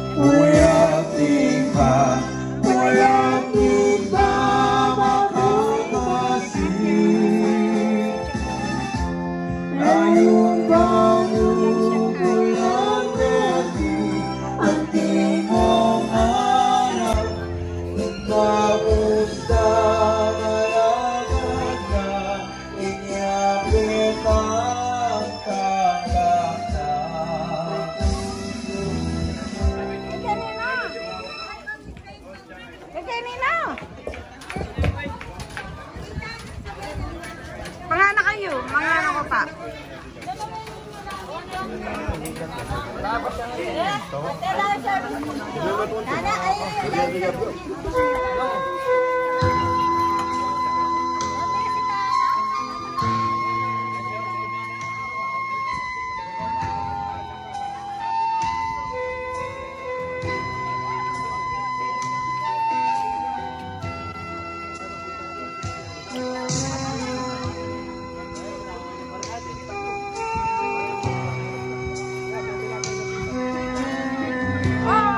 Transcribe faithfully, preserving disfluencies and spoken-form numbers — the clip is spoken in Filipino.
Uyating ka, walang iba makakasing. Ngayong bangukol ng gabi, ang di mong harap, kamusta malaman na inyapit ang kakakta. Mga na kayo, mga ano ko pa. Oh!